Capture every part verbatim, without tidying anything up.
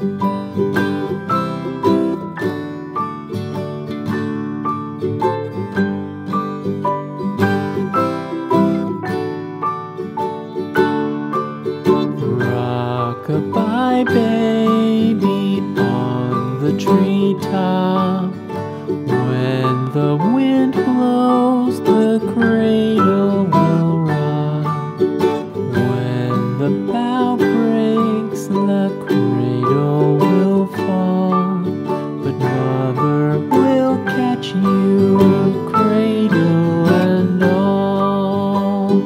Rock-a-bye baby on the treetop. When the wind blows, the cradle will rock. When the bough breaks, the cradle will fall. But mother will catch you, cradle and all.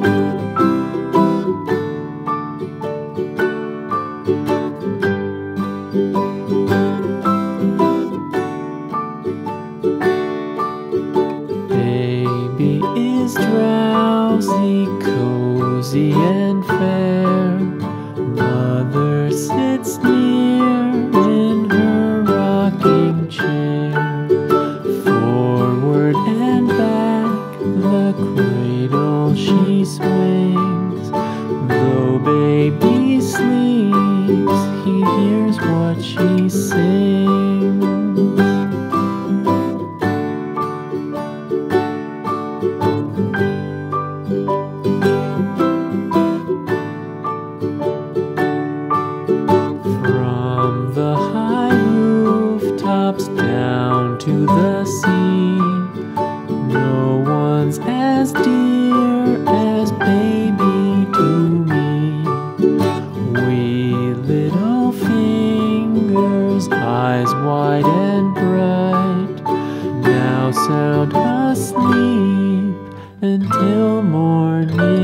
Baby is drowsy, cozy and fair. Mother sits near in her rocking chair. Forward and back the cradle she swings. Though baby sleeps, he hears what she sings. From the high rooftops down to the sea, no one's as dear as baby to me. Wee little fingers, eyes wide and bright, now sound asleep until morning.